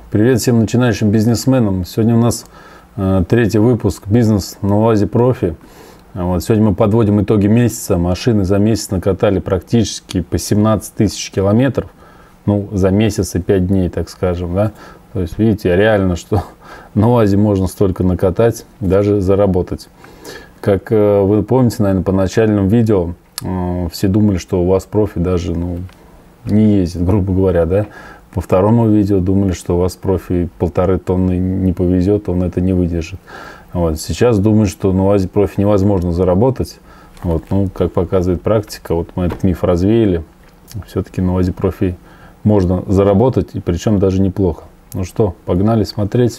Привет всем начинающим бизнесменам. Сегодня у нас третий выпуск «Бизнес на УАЗе Профи». Сегодня мы подводим итоги месяца. Машины за месяц накатали практически по 17 тысяч километров. Ну, за месяц и 5 дней, так скажем. Да? То есть, видите, реально, что на УАЗе можно столько накатать, даже заработать. Как вы помните, наверное, по начальному видео все думали, что УАЗ Профи даже не ездит, грубо говоря, да. По второму видео думали, что УАЗ Профи 1,5 тонны не повезет, он это не выдержит. Сейчас думаю, что на УАЗе Профи невозможно заработать. Как показывает практика, мы этот миф развеяли. Все-таки на УАЗе Профи можно заработать, и причем даже неплохо. Ну что, погнали смотреть.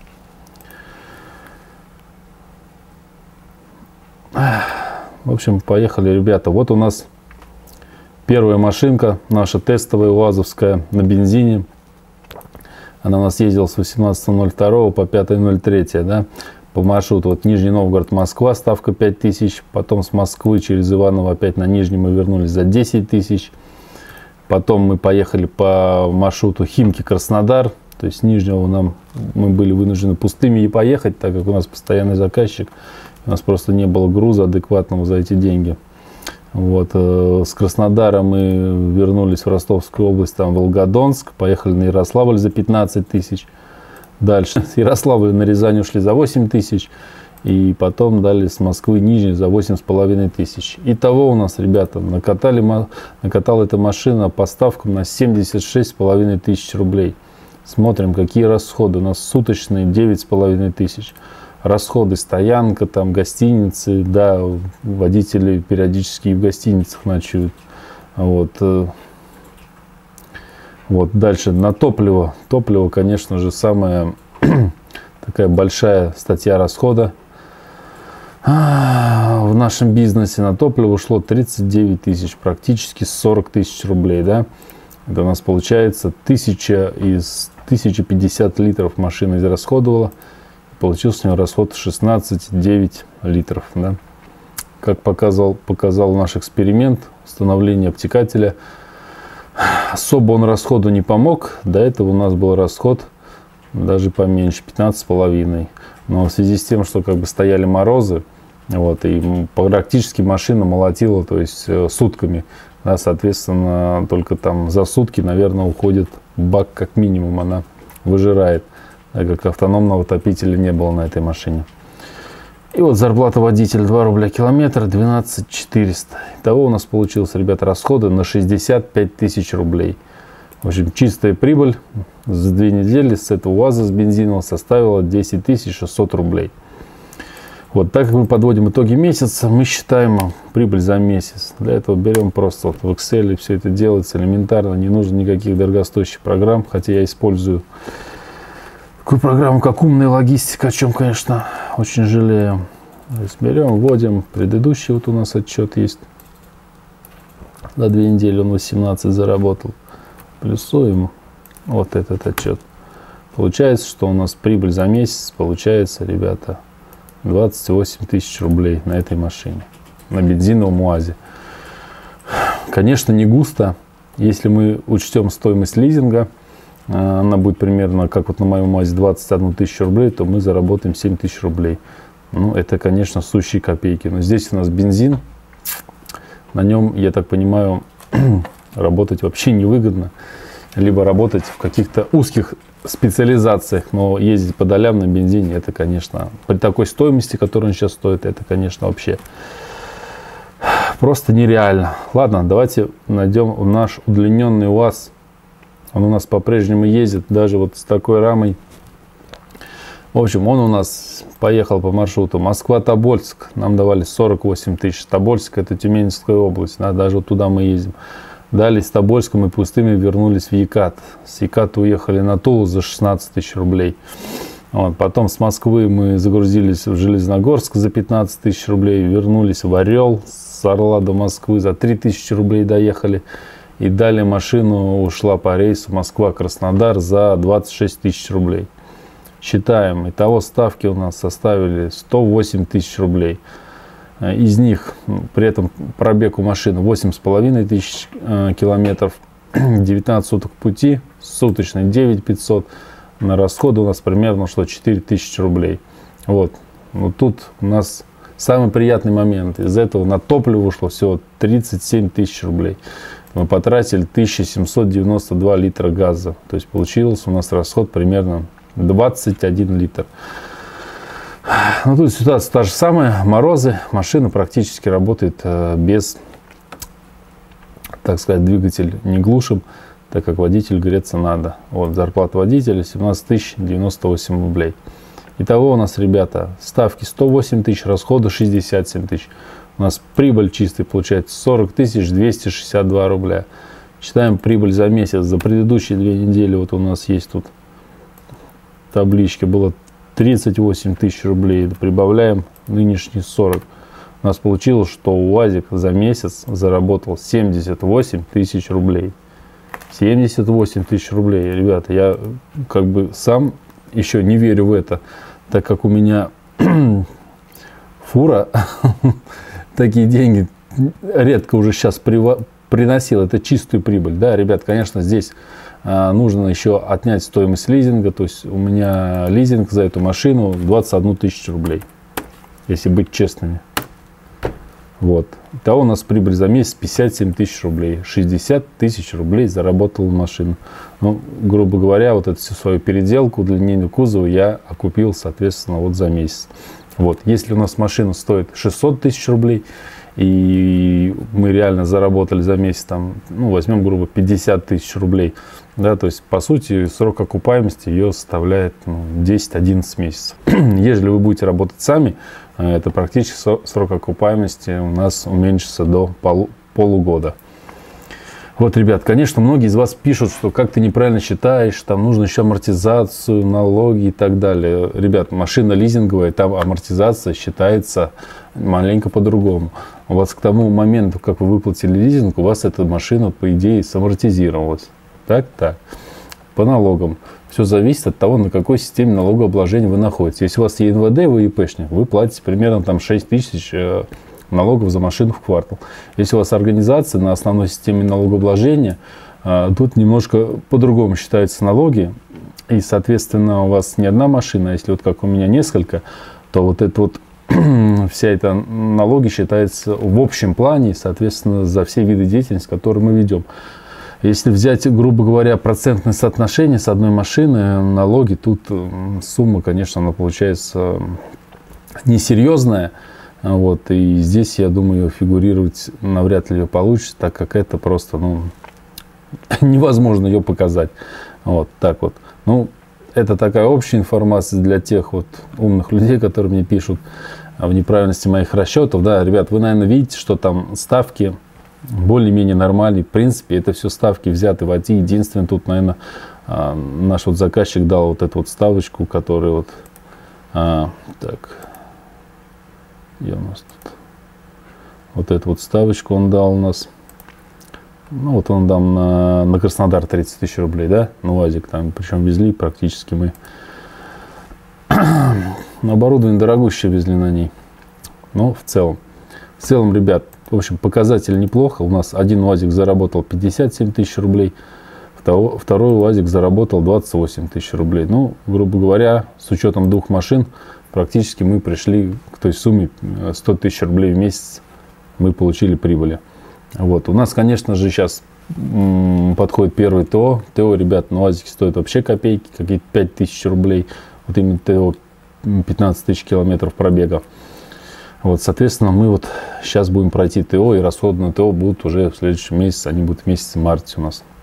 В общем, поехали, ребята. Вот у нас первая машинка, наша тестовая УАЗовская на бензине. Она у нас ездила с 18.02 по 5.03, да, по маршруту Нижний Новгород, Москва, ставка 5000. Потом с Москвы через Иваново опять на Нижний мы вернулись за 10 тысяч. Потом мы поехали по маршруту Химки, Краснодар. То есть с Нижнего мы были вынуждены пустыми и поехать, так как у нас постоянный заказчик. У нас просто не было груза адекватного за эти деньги. С Краснодара мы вернулись в Ростовскую область, там Волгодонск, поехали на Ярославль за 15 тысяч. Дальше с Ярославля на Рязань ушли за 8 тысяч. И потом дали с Москвы Нижний за 8,5 тысяч. Итого у нас, ребята, накатала эта машина по ставкам на 76,5 тысяч рублей. Смотрим, какие расходы. У нас суточные 9,5 тысяч. Расходы, стоянка, там гостиницы, да, водители периодически и в гостиницах ночуют. Дальше на топливо. Топливо, конечно же, самая такая большая статья расхода. В нашем бизнесе на топливо ушло 39 тысяч, практически 40 тысяч рублей, да. Это у нас получается 1050 литров машина израсходовала. Получился у него расход 16,9 литров. Да? Как показал наш эксперимент установления обтекателя, особо он расходу не помог. До этого у нас был расход даже поменьше, 15,5. Но в связи с тем, что стояли морозы, и практически машина молотила, то есть сутками. Да, соответственно, только там за сутки, наверное, уходит бак, как минимум, она выжирает. Так как автономного отопителя не было на этой машине. И зарплата водителя 2 рубля километр, 12 400. Итого у нас получилось, ребята, расходы на 65 тысяч рублей. В общем, чистая прибыль за 2 недели с этого УАЗа, с бензинового, составила 10 600 рублей. Так как мы подводим итоги месяца, мы считаем прибыль за месяц. Для этого берем просто в Excel, все это делается элементарно, не нужно никаких дорогостоящих программ, хотя я использую такую программу, как «Умная логистика», о чем, конечно, очень жалею. То есть берем, вводим предыдущий, у нас отчет есть. За 2 недели он 18 заработал. Плюсуем этот отчет. Получается, что у нас прибыль за месяц получается, ребята, 28 тысяч рублей на этой машине, на бензиновом УАЗе. Конечно, не густо. Если мы учтем стоимость лизинга, она будет примерно, как на моем УАЗе, 21 тысячу рублей, то мы заработаем 7 тысяч рублей. Это, конечно, сущие копейки. Но здесь у нас бензин. На нем, я так понимаю, работать вообще невыгодно. Либо работать в каких-то узких специализациях. Но ездить по долям на бензине, это, конечно, при такой стоимости, которая он сейчас стоит, это, конечно, вообще просто нереально. Ладно, давайте найдем наш удлиненный УАЗ. Он у нас по-прежнему ездит, даже с такой рамой. В общем, он у нас поехал по маршруту Москва-Тобольск. Нам давали 48 тысяч. Тобольск — это Тюменская область. Да, даже туда мы ездим. Далее с Тобольска мы пустыми вернулись в Екат. С Еката уехали на Тулу за 16 тысяч рублей. Потом с Москвы мы загрузились в Железногорск за 15 тысяч рублей. Вернулись в Орел. С Орла до Москвы за 3 тысячи рублей доехали. И далее машина ушла по рейсу Москва-Краснодар за 26 тысяч рублей. Считаем. Итого ставки у нас составили 108 тысяч рублей. Из них, при этом пробег у машины 8,5 тысяч километров, 19 суток пути, суточный 9500. на расходы у нас примерно шло 4000 рублей. Вот. Но тут у нас самый приятный момент. Из этого на топливо ушло всего 37 тысяч рублей. Мы потратили 1792 литра газа. То есть получился у нас расход примерно 21 литр. Ну, тут ситуация та же самая. Морозы. Машина практически работает без, так сказать, двигатель не глушим, так как водитель греться надо. Вот, зарплата водителя 17 098 рублей. Итого у нас, ребята, ставки 108 тысяч, расходы 67 тысяч. У нас прибыль чистая получается 40 262 рубля. Считаем прибыль за месяц. За предыдущие 2 недели вот у нас есть тут таблички. Было 38 тысяч рублей. Прибавляем нынешние 40. У нас получилось, что УАЗик за месяц заработал 78 тысяч рублей. 78 тысяч рублей. Ребята, я как бы сам еще не верю в это, так как у меня фура такие деньги редко уже сейчас приносила. Это чистую прибыль. Да, ребят, конечно, здесь нужно еще отнять стоимость лизинга. То есть у меня лизинг за эту машину 21 тысячу рублей, если быть честными. Вот. Итого у нас прибыль за месяц 57 тысяч рублей. 60 тысяч рублей заработала машина. Ну, грубо говоря, вот эту всю свою переделку, удлинение кузова я окупил, соответственно, вот за месяц. Вот. Если у нас машина стоит 600 тысяч рублей, и мы реально заработали за месяц, там, ну, возьмем, грубо, 50 тысяч рублей, да, то есть, по сути, срок окупаемости ее составляет 10-11 месяцев. Если вы будете работать сами, это практически срок окупаемости у нас уменьшится до полугода. Вот, ребят, конечно, многие из вас пишут, что как ты неправильно считаешь, там нужно еще амортизацию, налоги и так далее. Ребят, машина лизинговая, там амортизация считается маленько по-другому. У вас к тому моменту, как вы выплатили лизинг, у вас эта машина, по идее, самортизировалась. Так. По налогам. Все зависит от того, на какой системе налогообложения вы находитесь. Если у вас ЕНВД, вы ИПшник, вы платите примерно там 6 тысяч налогов за машину в квартал. Если у вас организация на основной системе налогообложения, тут немножко по-другому считаются налоги. И, соответственно, у вас не одна машина, а если вот как у меня несколько, то вот это вот вся эта налоги считается в общем плане, соответственно, за все виды деятельности, которые мы ведем. Если взять, грубо говоря, процентное соотношение с одной машины, налоги, тут сумма, конечно, она получается несерьезная. Вот, и здесь, я думаю, фигурировать навряд ли ее получится, так как это просто, невозможно ее показать. Вот, так вот. Ну, это такая общая информация для тех вот умных людей, которые мне пишут в неправильности моих расчетов. Да, ребят, вы, наверное, видите, что там ставки более-менее нормальные. В принципе, это все ставки взяты в АТИ. Единственное, тут, наверное, наш вот заказчик дал вот эту вот ставочку, которая вот... так... Где у нас тут? Вот эту вот ставочку он дал у нас. Ну, вот он дал на Краснодар 30 тысяч рублей, да? На УАЗик там. Причем везли практически мы. Оборудование дорогущее везли на ней. Но в целом, ребят, в общем, показатель неплохо. У нас один УАЗик заработал 57 тысяч рублей. Второй УАЗик заработал 28 тысяч рублей. Ну, грубо говоря, с учетом 2 машин, практически мы пришли к той сумме 100 тысяч рублей в месяц мы получили прибыли. Вот. У нас, конечно же, сейчас подходит первый ТО. ТО, ребят, на УАЗике стоит вообще копейки, какие-то 5 тысяч рублей. Вот именно ТО 15 тысяч километров пробега. Вот, соответственно, мы вот сейчас будем пройти ТО, и расходы на ТО будут уже в следующем месяце, они будут в месяце марте у нас.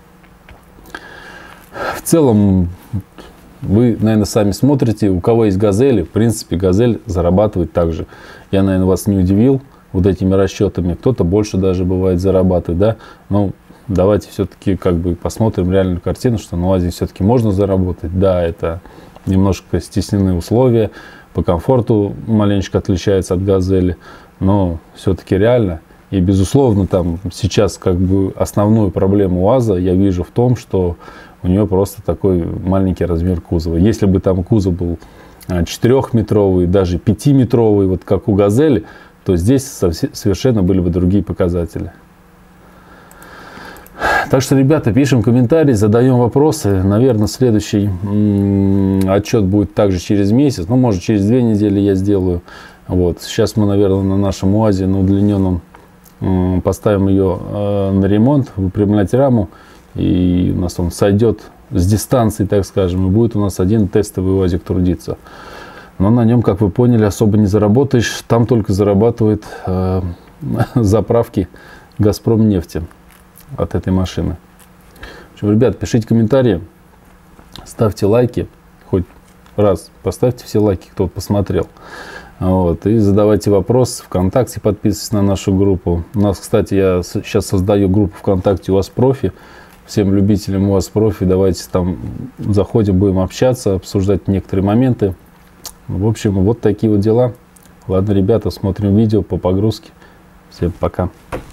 В целом, вы, наверное, сами смотрите, у кого есть «Газели», в принципе, «Газель» зарабатывает так же. Я, наверное, вас не удивил вот этими расчетами. Кто-то больше даже бывает зарабатывает, да. Но давайте все-таки как бы посмотрим реальную картину, что на УАЗе все-таки можно заработать. Да, это немножко стесненные условия, по комфорту маленечко отличается от «Газели», но все-таки реально. И, безусловно, там сейчас как бы основную проблему УАЗа я вижу в том, что у нее просто такой маленький размер кузова. Если бы там кузов был 4-метровый, даже 5-метровый, вот как у «Газели», то здесь совершенно были бы другие показатели. Так что, ребята, пишем комментарии, задаем вопросы. Наверное, следующий отчет будет также через месяц. Ну, может, через 2 недели я сделаю. Вот. Сейчас мы, наверное, на нашем УАЗе, на удлиненном, поставим ее на ремонт, выпрямлять раму. И у нас он сойдет с дистанции, так скажем. И будет у нас один тестовый УАЗик трудиться. Но на нем, как вы поняли, особо не заработаешь. Там только зарабатывает заправки «Газпромнефти» от этой машины. В общем, ребят, пишите комментарии, ставьте лайки, хоть раз поставьте все лайки, кто посмотрел. Вот, и задавайте вопросы, ВКонтакте подписывайтесь на нашу группу. У нас, кстати, я сейчас создаю группу ВКонтакте УАЗ Профи. Всем любителям УАЗ Профи давайте там заходим, будем общаться, обсуждать некоторые моменты. В общем, вот такие вот дела. Ладно, ребята, смотрим видео по погрузке. Всем пока.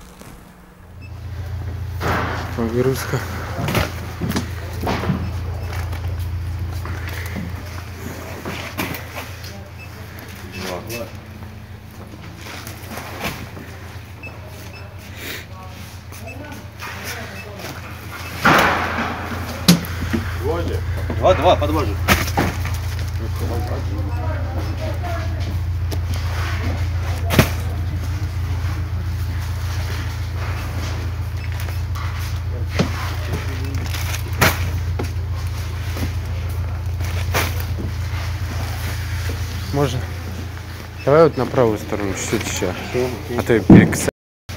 Погрузка. Два подвожу. Можно. Давай вот на правую сторону чуть-чуть еще. А то я перекосил.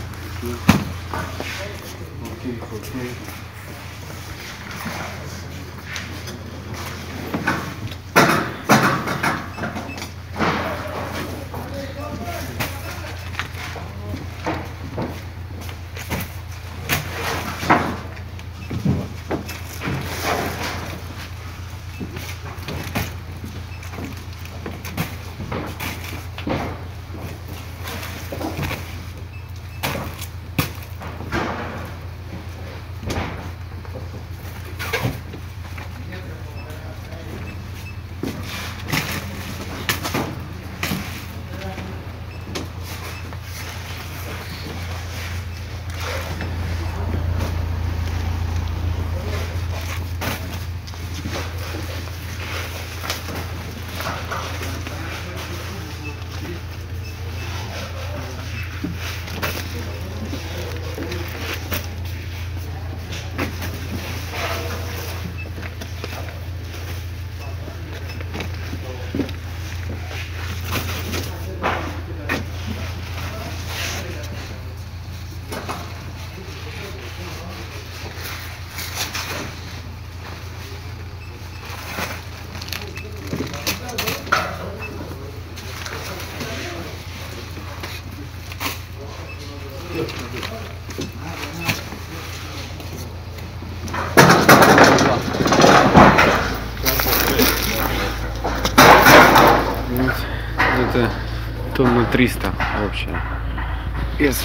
Это тонна 300 вообще. Вес.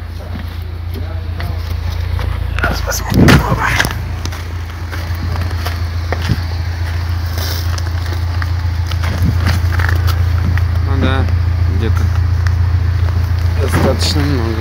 Сейчас посмотрим. Ну да, где-то достаточно много.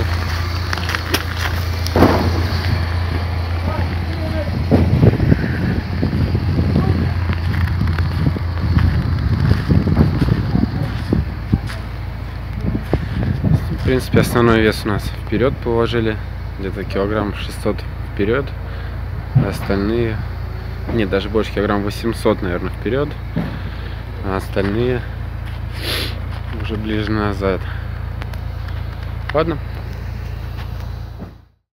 В принципе, основной вес у нас вперед положили, где-то килограмм 600 вперед, остальные, нет, даже больше, килограмм 800, наверное, вперед, а остальные уже ближе назад. Ладно,